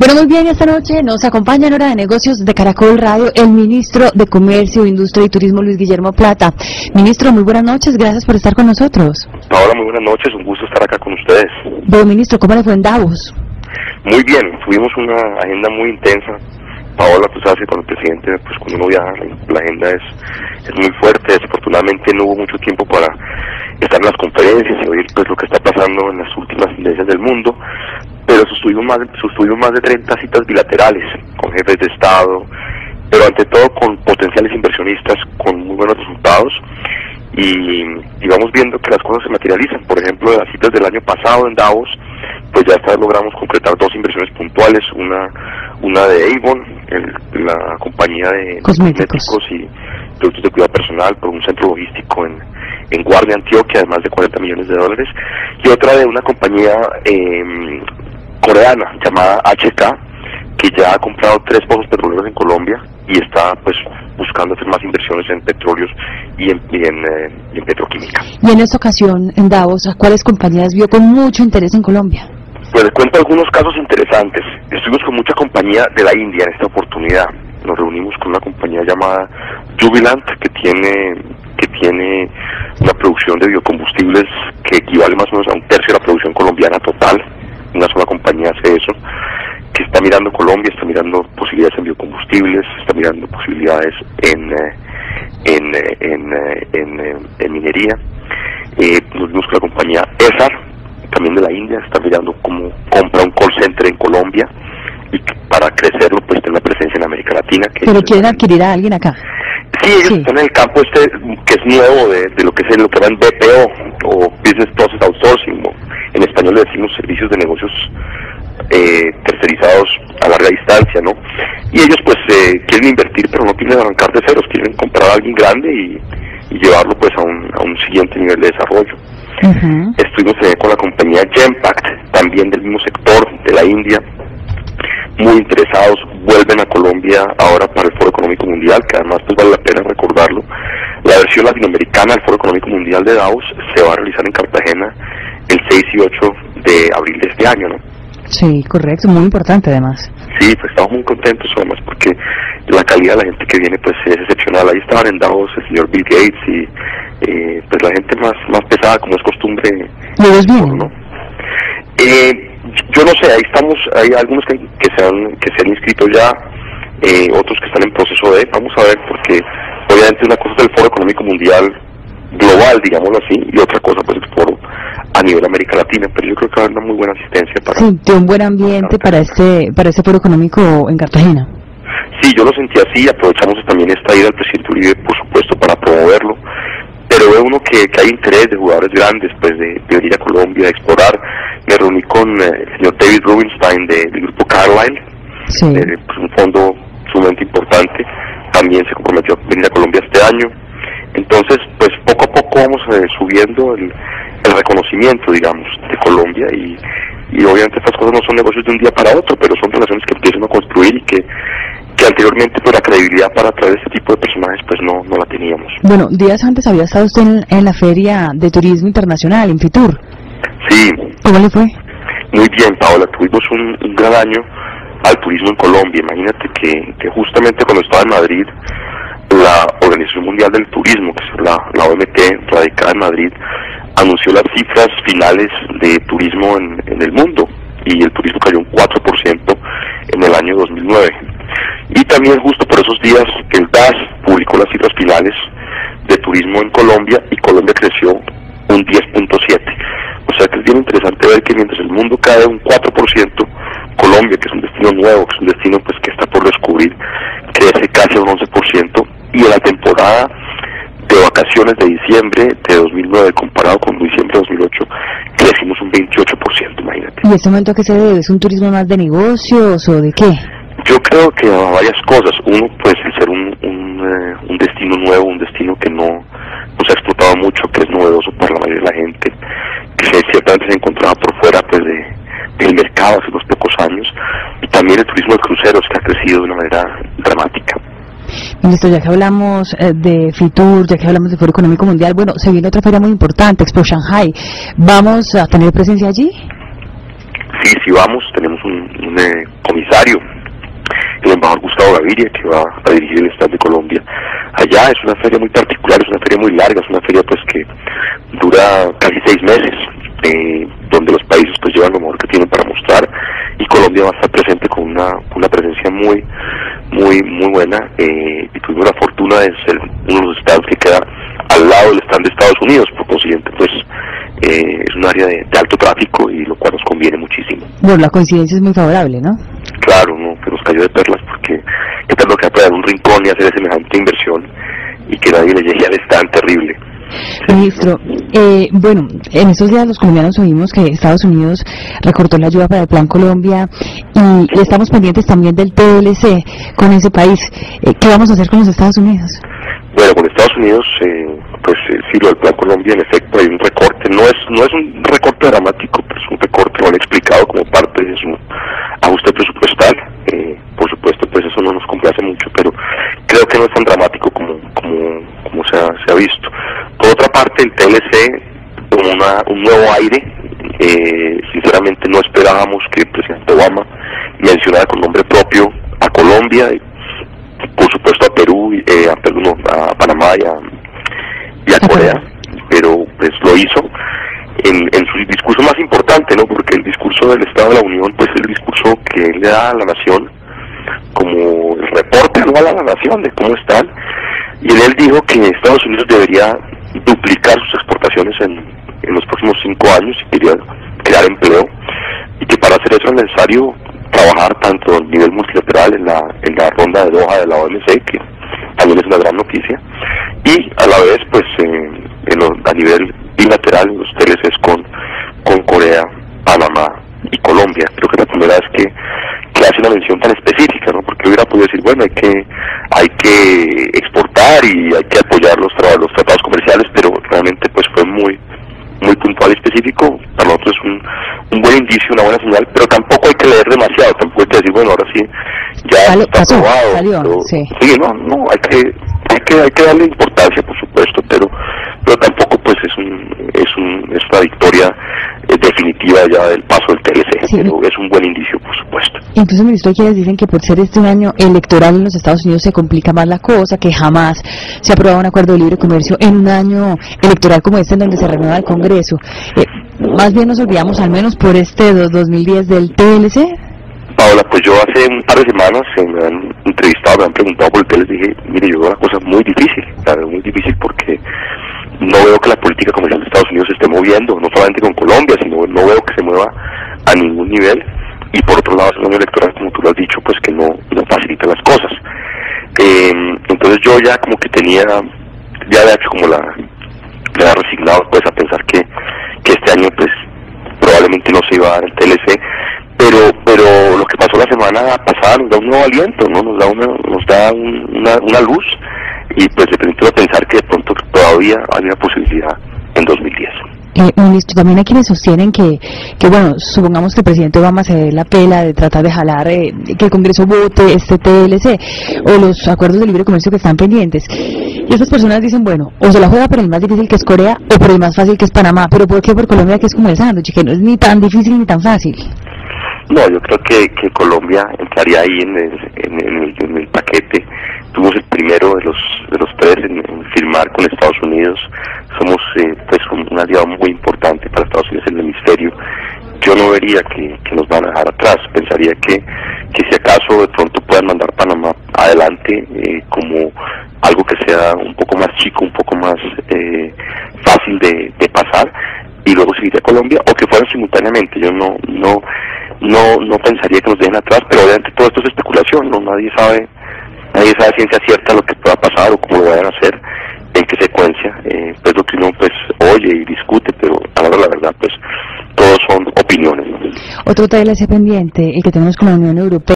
Bueno, muy bien, esta noche nos acompaña en Hora de Negocios de Caracol Radio el ministro de Comercio, Industria y Turismo, Luis Guillermo Plata. Ministro, muy buenas noches, gracias por estar con nosotros. Paola, muy buenas noches, un gusto estar acá con ustedes. Bueno, ministro, ¿cómo le fue en Davos? Muy bien, tuvimos una agenda muy intensa. Paola, tú sabes que con el presidente, pues cuando uno viaja, la agenda es muy fuerte. Desafortunadamente no hubo mucho tiempo para estar en las conferencias y oír pues lo que está pasando en las últimas tendencias del mundo, pero sostuvimos más de 30 citas bilaterales con jefes de Estado, pero ante todo con potenciales inversionistas con muy buenos resultados, y vamos viendo que las cosas se materializan. Por ejemplo, de las citas del año pasado en Davos, pues ya logramos concretar 2 inversiones puntuales, una de Avon, la compañía de cosméticos y productos de cuidado personal, por un centro logístico en Guardia, Antioquia, de más de $40 millones, y otra de una compañía coreana llamada HK, que ya ha comprado 3 pozos petroleros en Colombia y está pues buscando hacer más inversiones en petróleos y en petroquímica. Y en esta ocasión, en Davos, ¿a cuáles compañías vio con mucho interés en Colombia? Pues les cuento algunos casos interesantes. Estuvimos con mucha compañía de la India en esta oportunidad. Nos reunimos con una compañía llamada Jubilant, que tiene una producción de biocombustibles que equivale más o menos a 1/3 de la producción colombiana total. Una sola compañía hace eso, que está mirando Colombia, está mirando posibilidades en biocombustibles, está mirando posibilidades en minería. Nos vimos con la compañía ESAR, también de la India, está mirando cómo compra un call center en Colombia y para crecerlo pues tener una presencia en América Latina. ¿Pero quieren adquirir a alguien acá? Sí, ellos están en el campo que es nuevo de lo que es lo que llaman BPO o Business Process Outsourcing, o en español le decimos servicios de negocios tercerizados a larga distancia, ¿no? Y ellos pues quieren invertir, pero no quieren arrancar de ceros, quieren comprar a alguien grande y llevarlo pues a un siguiente nivel de desarrollo. Estuvimos con la compañía Genpact, también del mismo sector de la India, muy interesados. Vuelven a Colombia ahora para el Foro Económico Mundial, que además pues vale la pena recordarlo. La versión latinoamericana del Foro Económico Mundial de Davos se va a realizar en Cartagena el 6 y 8 de abril de este año, ¿no? Sí, correcto, muy importante además. Sí, pues estamos muy contentos además porque la calidad de la gente que viene pues es excepcional. Ahí estaban en Davos el señor Bill Gates y pues la gente más pesada, como es costumbre. ¿Lo bien? ¿No? Yo no sé, ahí estamos, hay algunos que se han inscrito ya, otros que están en proceso de, vamos a ver, porque obviamente una cosa es el Foro Económico Mundial global, digámoslo así, y otra cosa pues el foro a nivel América Latina, pero yo creo que va a haber una muy buena asistencia para... Sí, de un buen ambiente para este Foro Económico en Cartagena. Sí, yo lo sentí así. Aprovechamos también esta ida al presidente Uribe, por supuesto, para promoverlo, pero veo uno que hay interés de jugadores grandes pues de venir a Colombia a explorar. Me reuní con el señor David Rubinstein del grupo Carlyle, sí. Pues un fondo sumamente importante, también se comprometió a venir a Colombia este año. Entonces, pues poco a poco vamos subiendo el reconocimiento, digamos, de Colombia, y obviamente estas cosas no son negocios de un día para otro, pero son relaciones que empiezan a construir y que anteriormente pues la credibilidad para atraer este tipo de personajes pues no la teníamos. Bueno, días antes había estado usted en la Feria de Turismo Internacional, en Fitur. Sí. ¿Cómo le fue? Muy bien, Paola, tuvimos un gran año al turismo en Colombia. Imagínate que justamente cuando estaba en Madrid, la Organización Mundial del Turismo, que es la OMT, radicada en Madrid, anunció las cifras finales de turismo en el mundo, y el turismo cayó un 4% en el año 2009. Y también justo por esos días el DAS publicó las cifras finales de turismo en Colombia, y Colombia creció un 10.7%. O sea que es bien interesante ver que mientras el mundo cae un 4%, Colombia, que es un destino nuevo, que es un destino pues que está por descubrir, crece casi un 11%, y en la temporada de vacaciones de diciembre de 2009 comparado con diciembre de 2008 crecimos un 28%, imagínate. ¿Y este momento a qué se debe? ¿Es un turismo más de negocios o de qué? Yo creo que a varias cosas. Uno, pues el ser un destino nuevo, un destino que no se ha explotado mucho, que es novedoso para la mayoría de la gente, que ciertamente se encontraba por fuera pues del mercado hace unos pocos años, y también el turismo de cruceros, que ha crecido de una manera dramática. Ministro, ya que hablamos de Fitur, ya que hablamos del Foro Económico Mundial, bueno, se viene otra feria muy importante, Expo Shanghai. ¿Vamos a tener presencia allí? Sí, vamos, tenemos un comisario Gustavo Gaviria, que va a dirigir el stand de Colombia allá. Es una feria muy particular, es una feria muy larga, es una feria pues que dura casi 6 meses, donde los países pues llevan lo mejor que tienen para mostrar, y Colombia va a estar presente con una presencia muy buena, y tuvimos la fortuna de ser uno de los estados que queda al lado del stand de Estados Unidos. Por consiguiente pues es un área de alto tráfico, y lo cual nos conviene muchísimo. Bueno, la coincidencia es muy favorable, ¿no? Claro, no, que nos cayó de perlas, porque qué tal lo que va a poner un rincón y hacer semejante inversión y que nadie le llegue al stand, terrible. Ministro, bueno, en estos días los colombianos oímos que Estados Unidos recortó la ayuda para el Plan Colombia, y estamos pendientes también del TLC con ese país. ¿Qué vamos a hacer con los Estados Unidos? Bueno, con Estados Unidos, pues sí, lo del Plan Colombia, en efecto, hay un recorte. No es un recorte dramático, pero es un recorte, lo han explicado, como parte de su ajuste presupuestal. Por supuesto, pues eso no nos complace mucho, pero creo que no es tan dramático como se ha visto. Por otra parte, el TLC, un nuevo aire. Sinceramente no esperábamos que el presidente Obama mencionara con nombre propio a Colombia, y por supuesto a Perú, a Panamá y a Corea, pero pues lo hizo en su discurso más importante, ¿no? Porque el discurso del Estado de la Unión pues es el discurso que él le da a la nación, como el reporte anual a la nación de cómo están, y él dijo que Estados Unidos debería duplicar sus exportaciones en los próximos 5 años, y quería crear empleo, y que para hacer eso es necesario trabajar tanto a nivel multilateral en la ronda de Doha de la OMC, que también es una gran noticia, y a la vez pues a nivel bilateral los TLCs con Corea, Panamá y Colombia. Creo que es la primera vez que hace una mención tan específica, ¿no? Porque hubiera podido decir, bueno, hay que exportar y hay que apoyar los tratados comerciales, pero realmente pues fue muy puntual y específico. Para nosotros es un buen indicio, una buena señal, pero tampoco hay que leer demasiado, tampoco hay que decir, bueno, ahora sí, ya está aprobado. Sí, no, hay que darle importancia, por supuesto, pero tampoco pues es una victoria definitiva ya del paso del TLC, sí. Pero es un buen indicio, por supuesto. Incluso, ministro, quienes dicen que por ser este un año electoral en los Estados Unidos se complica más la cosa, que jamás se ha aprobado un acuerdo de libre comercio en un año electoral como este, en donde se renueva el Congreso. Más bien nos olvidamos, al menos por este 2010, del TLC. Paola, pues yo hace un par de semanas me han entrevistado, me han preguntado por el TLC, dije, mire, yo veo una cosa muy difícil, porque no veo que la política comercial de Estados Unidos se esté moviendo, no solamente con Colombia, sino no veo que se mueva a ningún nivel, y por otro lado es un año electoral, como tú lo has dicho, pues que no facilita las cosas. Entonces yo ya como que ya había hecho como me había resignado pues a pensar que este año pues probablemente no se iba a dar el TLC, pero lo que pasó la semana pasada nos da un nuevo aliento, ¿no? Nos da una luz, y pues le permitió pensar que de pronto todavía hay una posibilidad en 2010. Ministro, también hay quienes sostienen que bueno, supongamos que el presidente Obama se dé la pela de tratar de jalar que el Congreso vote este TLC o los acuerdos de libre comercio que están pendientes, y esas personas dicen, bueno, o se la juega por el más difícil, que es Corea, o por el más fácil, que es Panamá. ¿Pero por qué por Colombia, que es como el sándwich, que no es ni tan difícil ni tan fácil? No, yo creo que Colombia entraría ahí en el paquete. Fuimos el primero de los tres en firmar con Estados Unidos. Somos pues un aliado muy importante para Estados Unidos en el hemisferio. Yo no vería que nos van a dejar atrás. Pensaría que si acaso de pronto puedan mandar Panamá adelante como algo que sea un poco más chico, un poco más fácil de pasar, y luego seguiría Colombia, o que fueran simultáneamente. Yo no pensaría que nos dejen atrás, pero obviamente todo esto es especulación, ¿no? Nadie sabe a ciencia cierta lo que pueda pasar o cómo lo vayan a hacer, en qué secuencia, pues lo que uno pues oye y discute, pero a la verdad pues todos son opiniones, ¿no? Otro TLC pendiente, el que tenemos con la Unión Europea.